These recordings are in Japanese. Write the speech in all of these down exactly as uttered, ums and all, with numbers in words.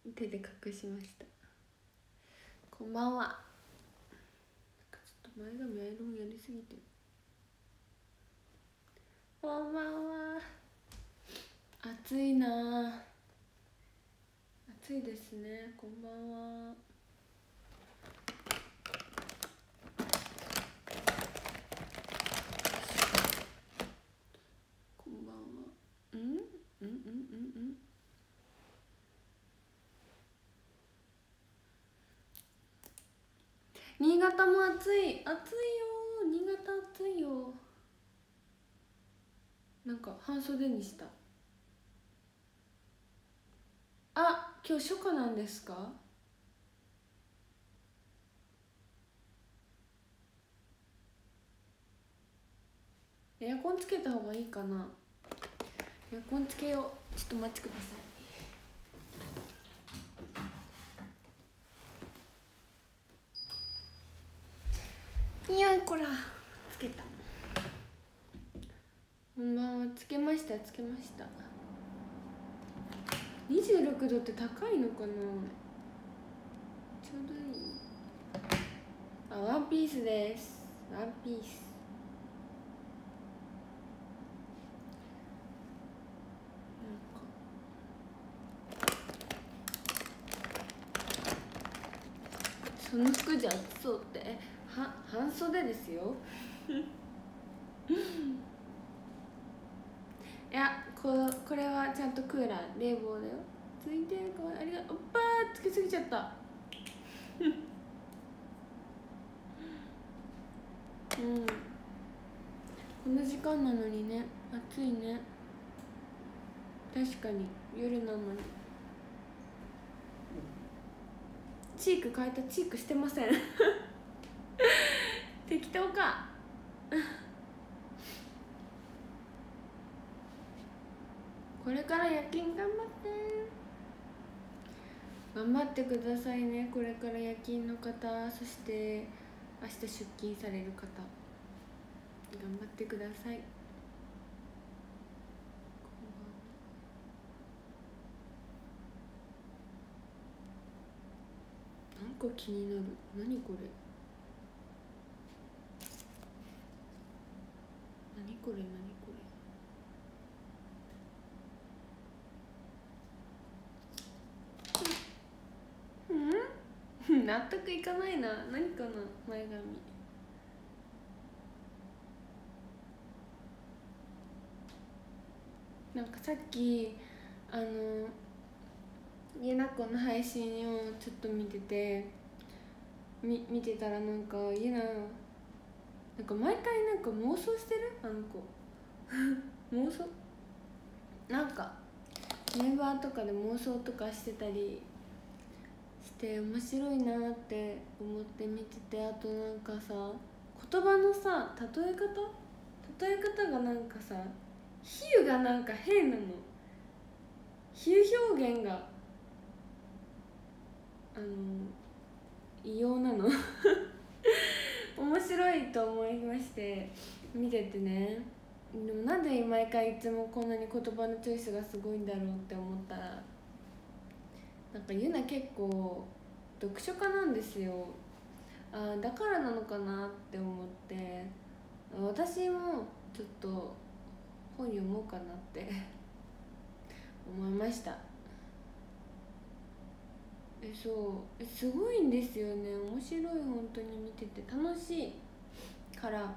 手で隠しました。こんばんは。なんかちょっと前髪アイロンやりすぎてる。こんばんは。暑いな。暑いですね。こんばんは。こんばんは。うんうんうんうんうん。新潟も暑い。暑いよ。新潟暑いよ。なんか半袖にした。あ、今日初夏なんですか？エアコンつけた方がいいかな。エアコンつけよう。ちょっとお待ちください。いやこらつけた。こんばんは。つけましたつけました。にじゅうろくどって高いのかな。ちょうどいい。あ、ワンピースです。ワンピース。その服じゃ暑そうって。は半袖ですよ。いや こ, これはちゃんとクーラー冷房だよ。ついてるかわいい。ありがとう。おっぱーつけすぎちゃったうんこんな時間なのにね。暑いね。確かに夜なのに。チーク変えた。チークしてません適当かこれから夜勤頑張って頑張ってくださいね。これから夜勤の方、そして明日出勤される方、頑張ってください。なんか気になる。何これ何これ何これうん納得いかないな。何かな前髪。なんかさっきあのゆなこの配信をちょっと見ててみ見てたら、なんかゆななんか毎回なんか妄想してるあの子妄想なんかメンバーとかで妄想とかしてたりして面白いなって思って見てて、あとなんかさ言葉のさ例え方例え方がなんかさ比喩がなんか変なの。比喩表現があの異様なの面白いと思いまして見ててね。でもなんで毎回いつもこんなに言葉のチョイスがすごいんだろうって思ったら、なんかゆな結構読書家なんですよ。あだからなのかなって思って、私もちょっと本読もうかなって思いました。えそうえすごいんですよね。面白い。本当に見てて楽しいから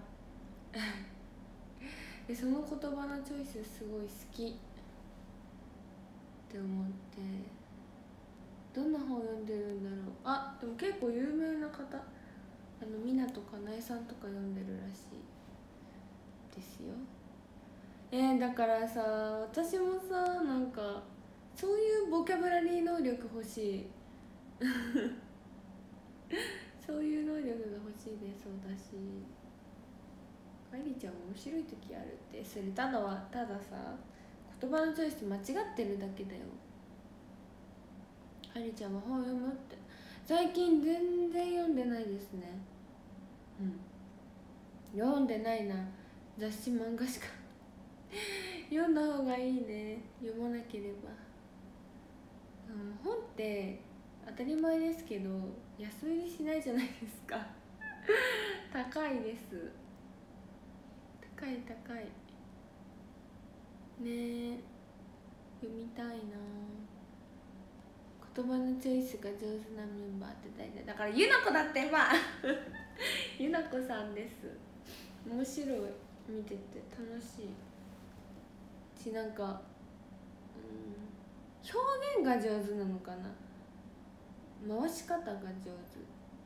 でその言葉のチョイスすごい好きって思って、どんな本読んでるんだろう。あでも結構有名な方、あの湊かなえさんとか読んでるらしいですよ。えー、だからさ私もさなんかそういうボキャブラリー能力欲しいそういう能力が欲しいです。私かりちゃん面白い時あるって。それただはたださ言葉のチョイス間違ってるだけだよ。かりちゃんは本読むって。最近全然読んでないですね。うん読んでないな。雑誌漫画しか読んだ方がいいね。読まなければ。 うん、本って当たり前ですけど安売りしないじゃないですか高いです。高い高いねえ。読みたいな。言葉のチョイスが上手なメンバーって大体だからゆなこだってばゆなこさんです。面白い、見てて楽しいし、なんか、うん、表現が上手なのかな、回し方が上手。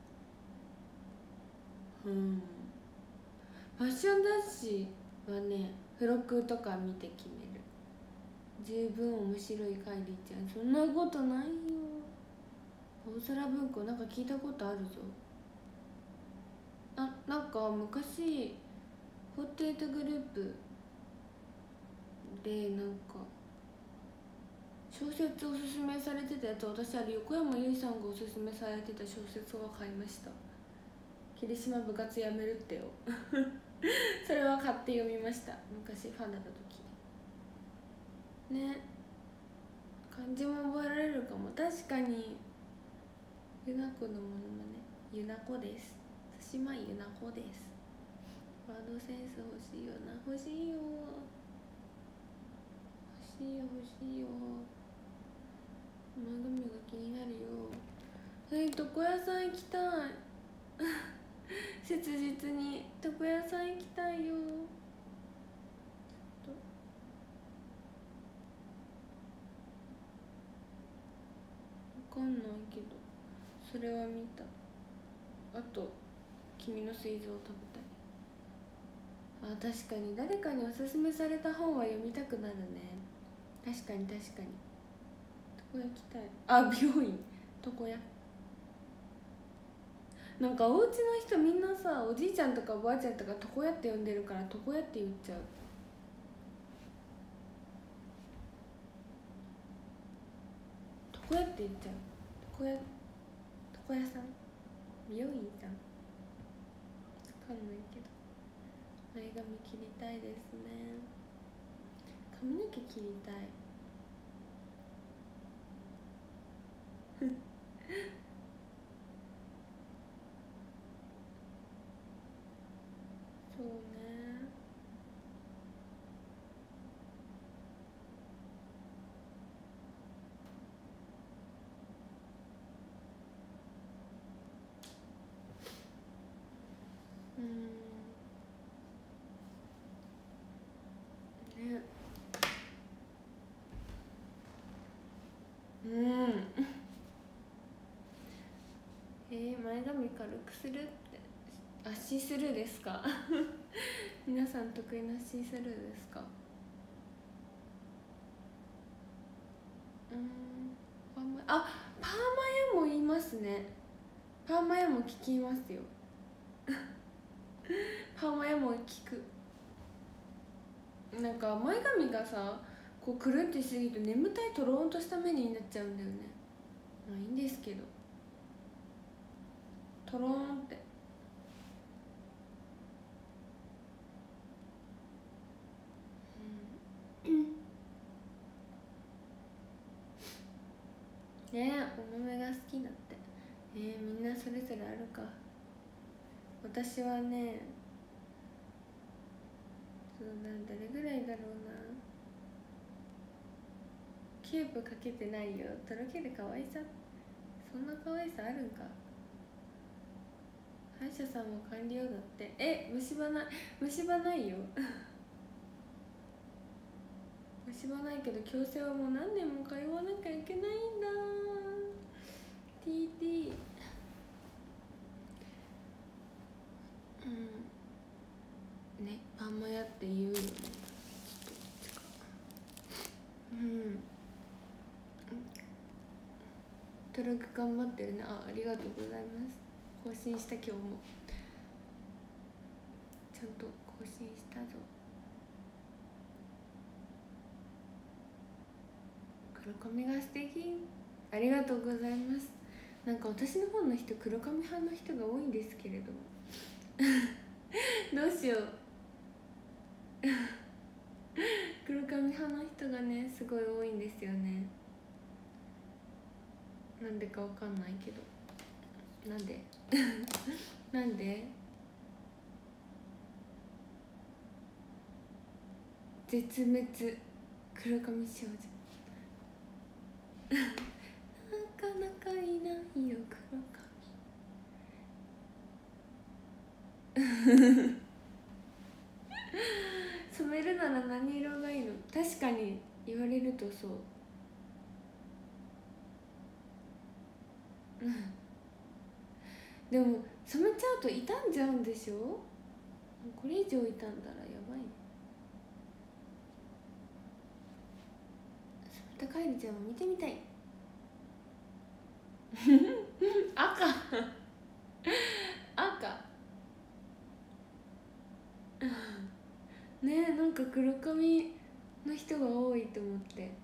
うん、ファッション雑誌はね付録とか見て決める。十分面白いかいりちゃん。そんなことないよ。大空文庫なんか聞いたことあるぞ。あ、なんか昔フォーティーエイトグループでなんか小説おすすめされてたやつ、私あれ横山由依さんがおすすめされてた小説を買いました。霧島部活やめるってよそれは買って読みました。昔ファンだった時ね。漢字も覚えられるかも。確かにゆなこのものまね、ゆなこです。対馬ゆなこです。ワードセンス欲しいよな。欲しいよ欲しいよ欲しいよ。前髪が気になるよ。えー、床屋さん行きたい切実に床屋さん行きたいよ。わかんないけどそれは見た。あと君の膵臓を食べたい。あ、確かに誰かにおすすめされた本は読みたくなるね。確かに確かに。床屋行きたい。あ、美容院床屋。なんかお家の人みんなさ、おじいちゃんとかおばあちゃんとか床屋って呼んでるから床屋って言っちゃう。床屋って言っちゃう。床屋、床屋さん、美容院さん、わかんないけど前髪切りたいですね。髪の毛切りたいそうね。うんね。うんえー、前髪軽くするって、あ、シースルーですか皆さん得意なシースルーですか。うん、パーマ、あ、パーマ屋もいますね。パーマ屋も聞きますよパーマ屋も聞く。なんか前髪がさこうくるってしすぎると眠たいとろーんとした目になっちゃうんだよね。まあいいんですけど、とろーんってうんねえ、重めが好きだって。えー、みんなそれぞれあるか。私はね、そうだ、どれぐらいだろうな。キューブかけてないよ。とろける可愛さ、そんな可愛さあるんか。歯医者さんも完了だって。え、虫歯ない、虫歯ないよ虫歯ないけど矯正はもう何年も通わなきゃいけないんだ。 ティーティー。 うんね、パンマ屋って言うよね。うんトラック頑張ってるね。あ、ありがとうございます。更新した今日もちゃんと更新したぞ。黒髪が素敵、ありがとうございます。なんか私の方の人黒髪派の人が多いんですけれどもどうしよう黒髪派の人がねすごい多いんですよね。 なんでかわかんないけど、なんでなんで絶滅黒髪少女なかなかいないよ黒髪染めるなら何色がいいの？確かに言われるとそう。でも染めちゃうと傷んじゃうんでしょ？これ以上傷んだらやばいね。染めたカイリちゃんも見てみたい赤赤ねえ、なんか黒髪の人が多いと思って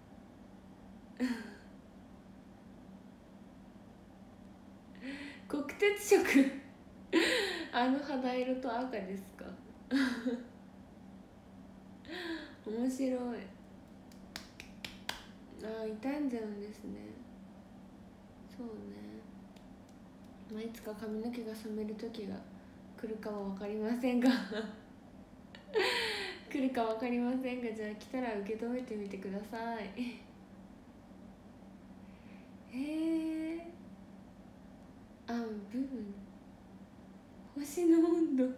国鉄色あの肌色と赤ですか面白い。ああ、傷んじゃうんですね。そうね、まあ、いつか髪の毛が染める時が来るかは分かりませんが来るか分かりませんが、じゃあ来たら受け止めてみてくださいへえ、あ、部分星の温度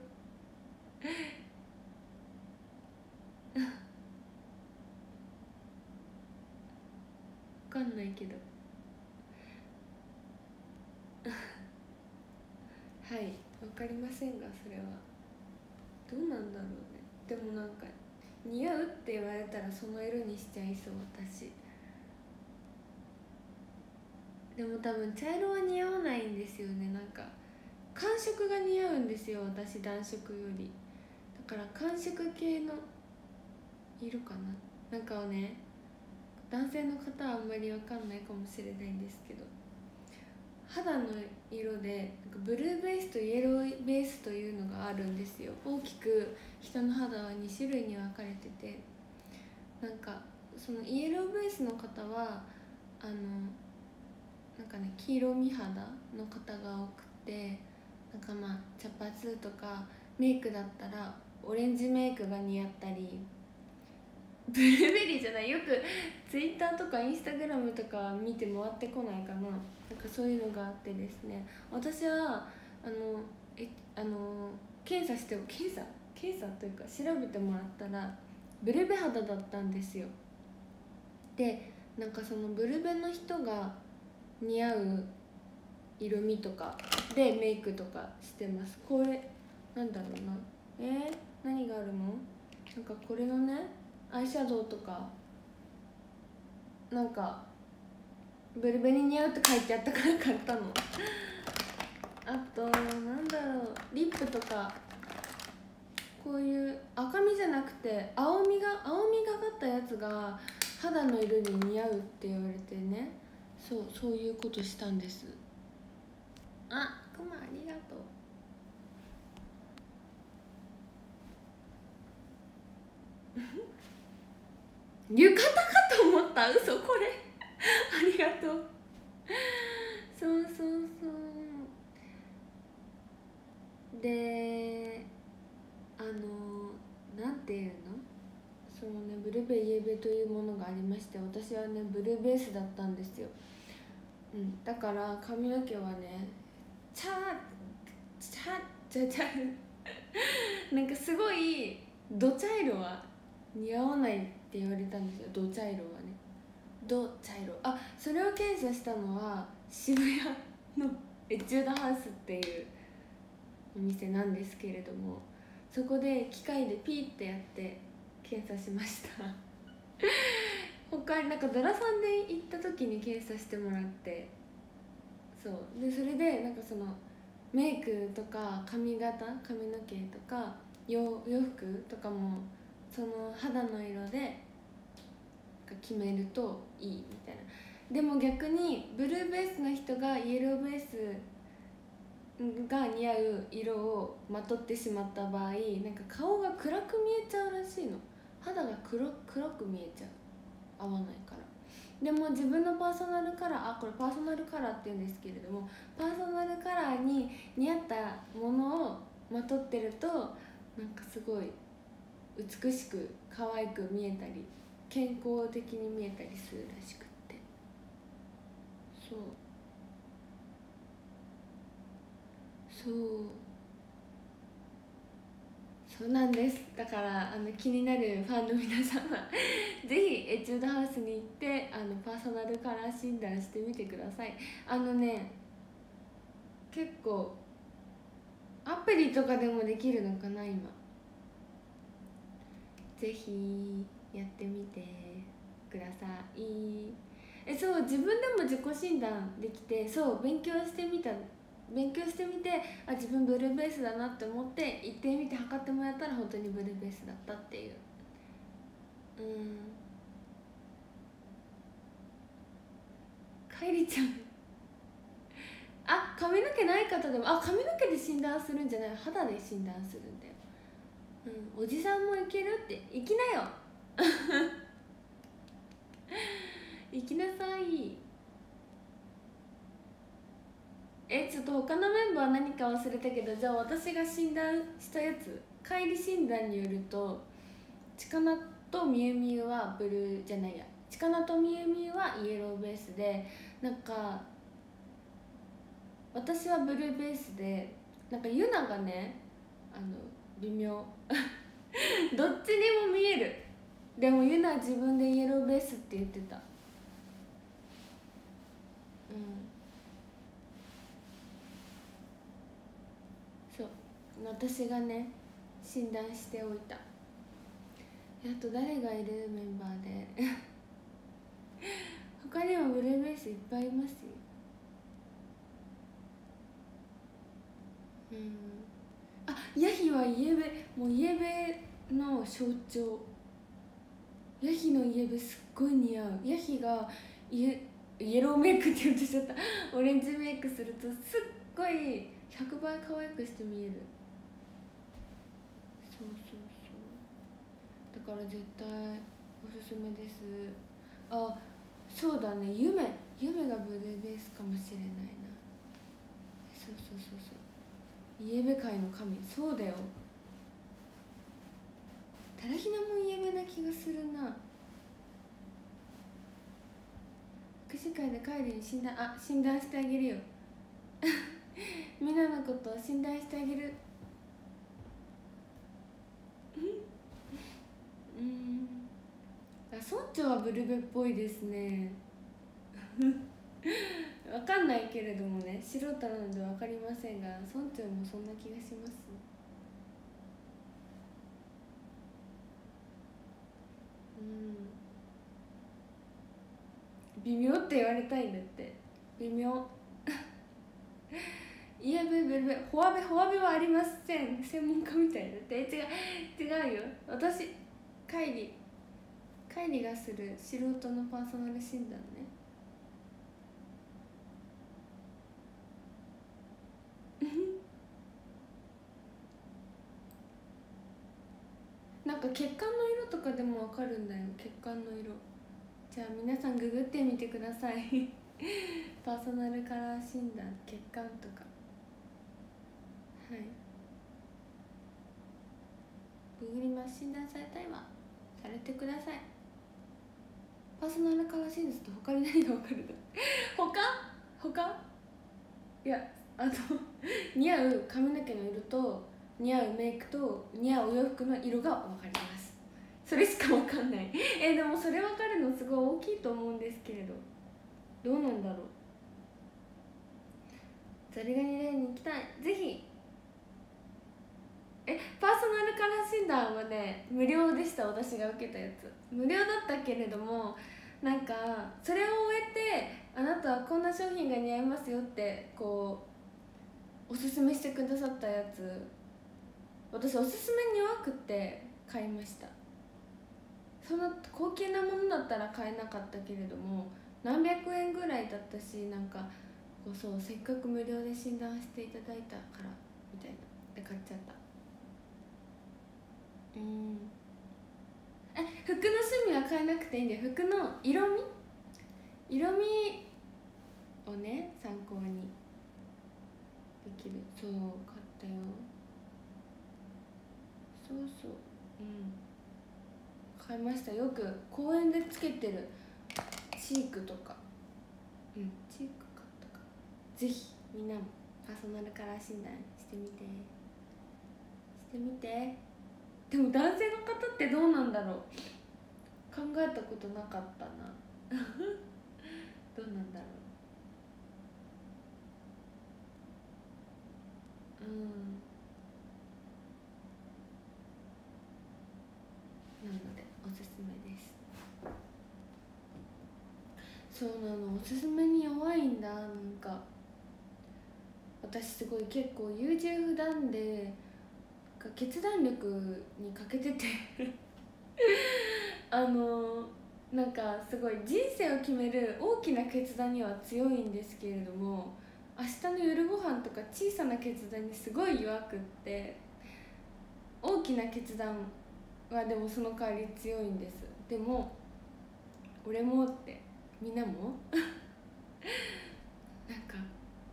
分かんないけどはい分かりませんが、それはどうなんだろうね。でもなんか似合うって言われたらその色にしちゃいそう、私。でも多分茶色は似合わないんですよね。なんか寒色が似合うんですよ、私暖色より。だから寒色系の色かな。なんかね、男性の方はあんまり分かんないかもしれないんですけど、肌の色でなんかブルーベースとイエローベースというのがあるんですよ。大きく人の肌はに種類に分かれてて、なんかそのイエローベースの方はあのなんかね、黄色み肌の方が多くて、なんかまあ茶髪とかメイクだったらオレンジメイクが似合ったり、ブルーベリーじゃない、よくツイッターとかインスタグラムとか見て回ってこないかな。なんかそういうのがあってですね、私はあのえあの検査して検査検査というか調べてもらったらブルベ肌だったんですよ。でなんかそのブルベの人が似合う色味とかでメイクとかしてます。これなんだろうな、えー、何があるの？なんかこれのねアイシャドウとかなんかブルベに似合うって書いてあったから買ったのあとなんだろう、リップとかこういう赤みじゃなくて青みが青みがかったやつが肌の色に似合うって言われてね、そうそういうことしたんです。あ、クマありがとう浴衣かと思った、嘘これありがとうそうそうそうで、あのなんていうの、そのねブルベイエベというものがありまして、私はねブルーベースだったんですよ。うん、だから髪の毛はねチャーチャーチャーチャーなんかすごいど茶色は似合わないって言われたんですよ。ど茶色はね、ど茶色、あ、それを検査したのは渋谷のエチュードハウスっていうお店なんですけれども、そこで機械でピーってやって検査しました他になんかドラさんで行った時に検査してもらって、そうでそれでなんかそのメイクとか髪型髪の毛とか洋洋服とかもその肌の色で決めるといいみたいな。でも逆にブルーベースの人がイエローベースが似合う色をまとってしまった場合、なんか顔が暗く見えちゃうらしいの。肌が黒黒く見えちゃう、合わないから。 でも自分のパーソナルカラー、あこれパーソナルカラーって言うんですけれども、パーソナルカラーに似合ったものをまとってるとなんかすごい美しく可愛く見えたり健康的に見えたりするらしくって、そうそうそうなんです。だからあの気になるファンの皆さんはぜひエチュードハウスに行ってあのパーソナルカラー診断してみてください。あのね結構アプリとかでもできるのかな今。ぜひやってみてください。えそう自分でも自己診断できて、そう勉強してみた勉強してみて、あ自分ブルーベースだなって思って行ってみて測ってもらったら本当にブルーベースだったっていう。うんかいりちゃんあ髪の毛ない方でも、あ髪の毛で診断するんじゃない、肌で診断するんだよ。うん、おじさんもいけるって行きなよ行きなさい。えちょっと他のメンバー何か忘れたけど、じゃあ私が診断したやつ、乖離診断によるとちかなとみゆみゆはブルーじゃないやちかなとみゆみゆはイエローベースで、なんか私はブルーベースで、なんかゆながねあの微妙どっちにも見える。でもゆな自分でイエローベースって言ってた。うんそう私がね診断しておいた。あと誰がいるメンバーで他にもブルーベースいっぱいいますよ。うんあヤヒはイエベ、もうイエベの象徴。ヤヒのイエベすっごい似合う。ヤヒがイエイエローメイクって言ってちゃったオレンジメイクするとすっごいひゃくばい可愛くして見える。そうそうそうだから絶対おすすめです。あそうだね、夢夢がブルーベースかもしれないな。そうそうそうそうイエベ界の神、そうだよ。タラヒナもイエベな気がするな。福祉会で帰りに診断、あ診断してあげるよみんなのことを診断してあげるうんあ村長はブルベっぽいですねわかんないけれどもね、素人なのでわかりませんが村長もそんな気がします。うん微妙って言われたいんだって。微妙イエベブルベフォアベフォアベはありません、専門家みたいだって。違う違うよ、私カイリカイリがする素人のパーソナル診断ねなんか血管の色とかでもわかるんだよ、血管の色。じゃあ皆さんググってみてくださいパーソナルカラー診断血管とか。はいググります。診断されたいわされてください。パーソナルカラー診断と他に何がわかるの他他いやあの似合う髪の毛の色と似合うメイクと似合うお洋服の色が分かります。それしか分かんないえでもそれ分かるのすごい大きいと思うんですけれど、どうなんだろう。ザリガニレイに行きたい。ぜひえパーソナルカラー診断はね無料でした。私が受けたやつ無料だったけれども、なんかそれを終えてあなたはこんな商品が似合いますよってこうおすすめしてくださったやつ、私おすすめに弱くって買いました。そんな高級なものだったら買えなかったけれども何百円ぐらいだったし、なんかこうそうせっかく無料で診断していただいたからみたいなで買っちゃった。うんえ服の趣味は変えなくていいんだよ。服の色味色味をね参考にできる。そう買ったよ。そうそう、うん買いました。よく公園でつけてるチークとか、うんチーク買ったか。ぜひみんなもパーソナルカラー診断してみてしてみて。でも男性の方ってどうなんだろう、考えたことなかったなどうなんだろう。うんなのでおすすめです。そうなの、おすすめに弱いんだ。なんか私すごい結構優柔不断で決断力に欠けててあのなんかすごい人生を決める大きな決断には強いんですけれども、明日の夜ご飯とか小さな決断にすごい弱くって、大きな決断はでもその代わり強いんです。でも俺もってみんなもなんかなんだろ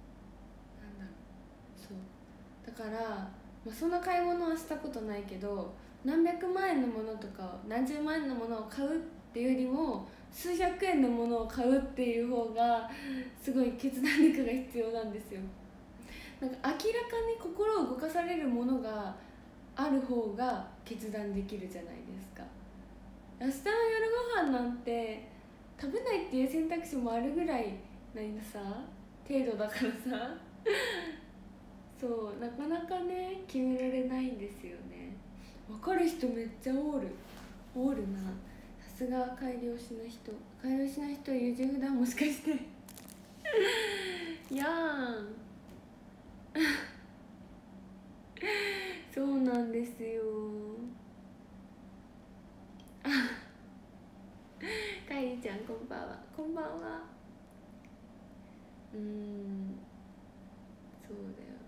う、そうだから、まあ、そんな買い物はしたことないけど、何百万円のものとか何十万円のものを買うっていうよりも数百円のものを買うっていう方がすごい決断力が必要なんですよ。なんか明らかに心を動かされるものがある方が決断できるじゃないですか。明日の夜ご飯なんて食べないっていう選択肢もあるぐらいないのさ程度だからさそうなかなかね決められないんですよね。分かる人めっちゃおるおるな。さすが改良しな人。改良しな人優柔不断もしかしてやーんそうなんですよ。かいりちゃんこんばんは。こんばんは。うーんそう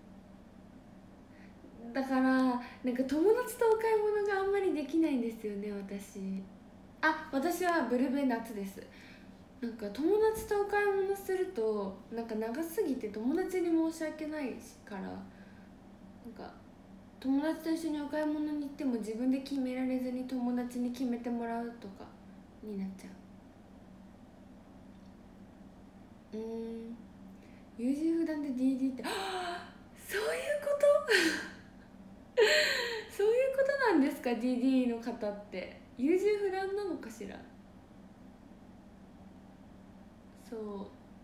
だよ。だからなんか友達とお買い物があんまりできないんですよね私。あ、私はブルベ夏です。なんか友達とお買い物するとなんか長すぎて友達に申し訳ないからなんか友達と一緒にお買い物に行っても自分で決められずに友達に決めてもらうとかになっちゃう。うーん優柔不断で ディーディー って、はあ、そういうことそういうことなんですか。 ディーディー の方って優柔不断なのかしら。そう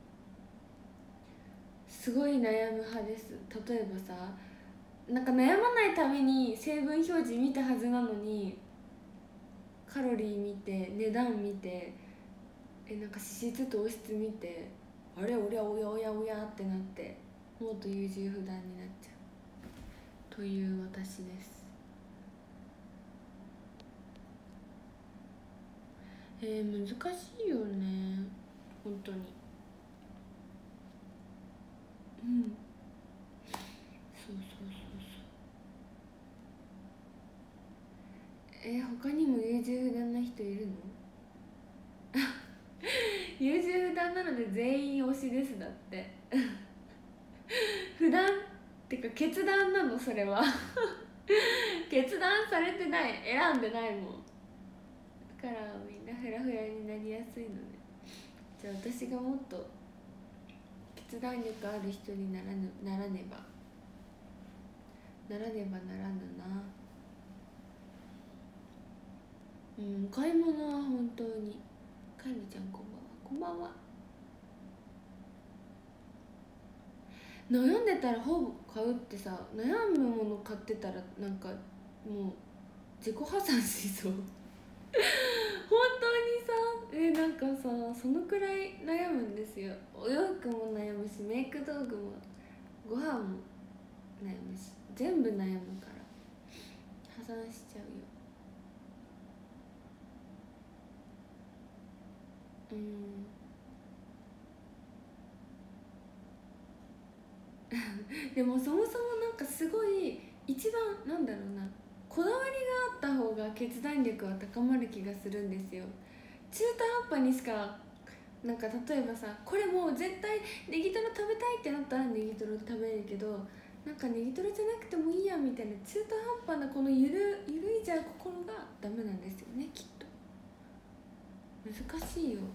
すごい悩む派です。例えばさ、なんか悩まないために成分表示見たはずなのにカロリー見て値段見てえなんか脂質糖質見てあれおりゃおやおやおやってなってもっと優柔不断になっちゃうという私です。えー、難しいよね本当に。うんそうそうそうそう。えー、他にも優柔不断な人いるの優柔不断なので全員推しですだって不断ってか決断なのそれは決断されてない、選んでないもん。だからみんなフラフラになりやすいのね。じゃあ私がもっと決断力ある人にならぬならねばならねばならぬな。うん買い物は本当に。かんりちゃんこんばんは。こんばんは。悩んでたら本買うってさ、悩むもの買ってたらなんかもう自己破産しそう本当にさえなんかさそのくらい悩むんですよ。お洋服も悩むしメイク道具もご飯も悩むし全部悩むから破産しちゃうよ。うんでもそもそもなんかすごい一番なんだろうなこだわりがあった方が決断力は高まる気がするんですよ。中途半端にしかなんか例えばさ、これもう絶対ネギトロ食べたいってなったらネギトロ食べるけど、なんかネギトロじゃなくてもいいやみたいな中途半端なこのゆるゆるいじゃう心がダメなんですよね、きっと。難しいよ。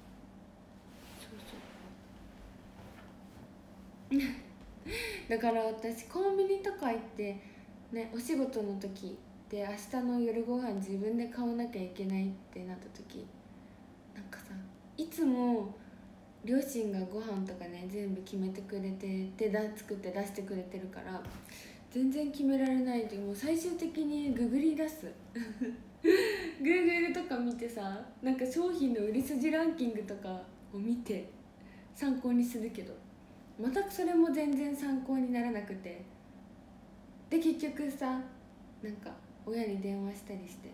そうそうだから私コンビニとか行ってね、お仕事の時で明日の夜ご飯自分で買わなきゃいけないってなった時、なんかさ、いつも両親がご飯とかね全部決めてくれてでだ作って出してくれてるから全然決められないで、もう最終的にググり出すGoogle とか見てさ、なんか商品の売り筋ランキングとかを見て参考にするけど、またそれも全然参考にならなくて、で結局さ、なんか親に電話したりして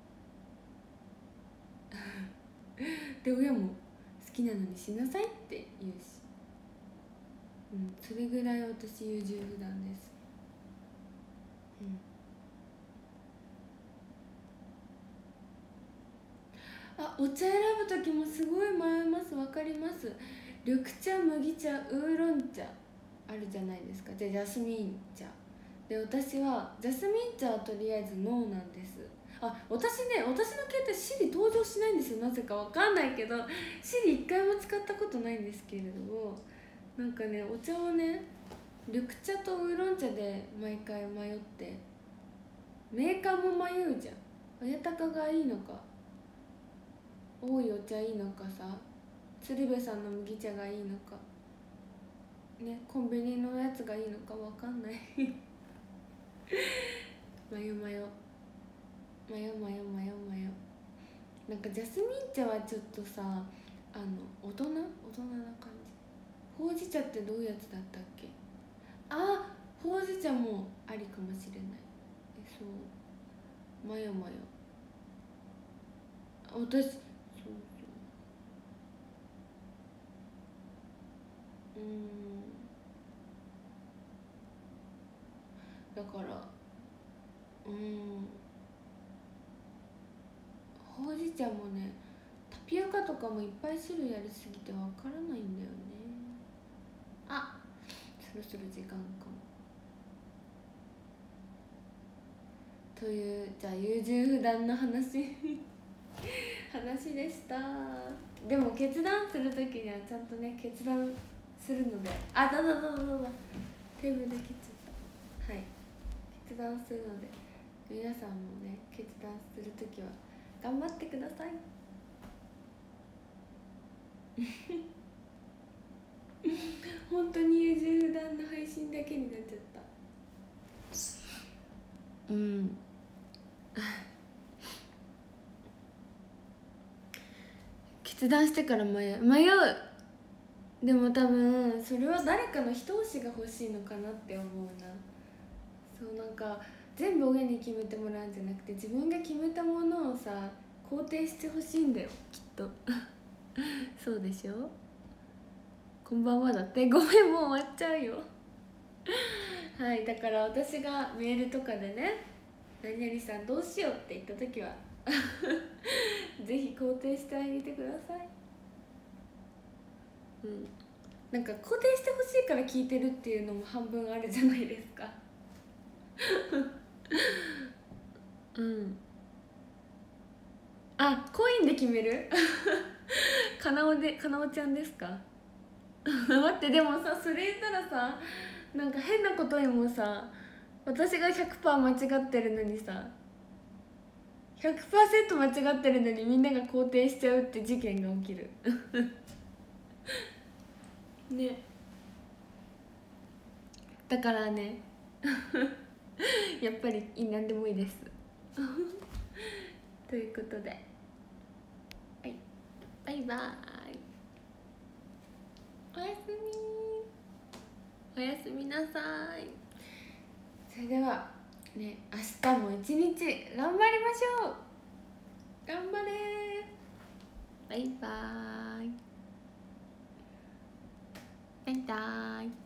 で親も好きなのにしなさいって言うし、うん、それぐらい私優柔不断です。うん、あ、お茶選ぶ時もすごい迷います。わかります。緑茶、麦茶、ウーロン茶あるじゃないですか。じゃあジャスミン茶で、私はジャスミン茶はとりあえずノーなんです。あ、私ね、私の携帯シリ登場しないんですよ。なぜかわかんないけどシリ一回も使ったことないんですけれども、なんかね、お茶をね、緑茶とウーロン茶で毎回迷って、メーカーも迷うじゃん。綾鷹がいいのか多いお茶いいのかさ、鶴瓶さんの麦茶がいいのかね、コンビニのやつがいいのかわかんない迷う迷う迷う迷う迷う迷う。なんかジャスミン茶はちょっとさ、あの大人大人な感じ。ほうじ茶ってどういうやつだったっけ。あ、ほうじ茶もありかもしれない。え、そう迷う迷う。私、そうそう、うん、だからうん、ほうじ茶もね、タピオカとかもいっぱい種類ありすぎてわからないんだよね。あ、そろそろ時間かも。という、じゃあ優柔不断の話話でした。でも決断するときにはちゃんとね、決断するので、あ、だだだだだだテーブルで切っちゃった。はい、決断するので皆さんもね、決断するときは頑張ってください本当に優柔不断な配信だけになっちゃった。うん決断してから迷う迷うでも多分それは誰かの一押しが欲しいのかなって思うな。そう、なんか全部親に決めてもらうんじゃなくて、自分が決めたものをさ肯定してほしいんだよ、きっとそうでしょ。こんばんはだって。ごめん、もう終わっちゃうよはい、だから私がメールとかでね、何々さんどうしようって言った時はぜひ肯定してあげてください。うん、なんか肯定してほしいから聞いてるっていうのも半分あるじゃないですかうん、あ、コインで決めるかなおで、かなおちゃんですか待って、でもさ、それ言ったらさ、なんか変なことにもさ、私が ひゃくパーセント 間違ってるのにさ ひゃくパーセント 間違ってるのにみんなが肯定しちゃうって事件が起きるね、だからねやっぱり何でもいいですということで、はい、バイバーイ、おやすみ、おやすみなさい。それではね、明日も一日頑張りましょう。頑張れー。バイバーイ、バイバーイ。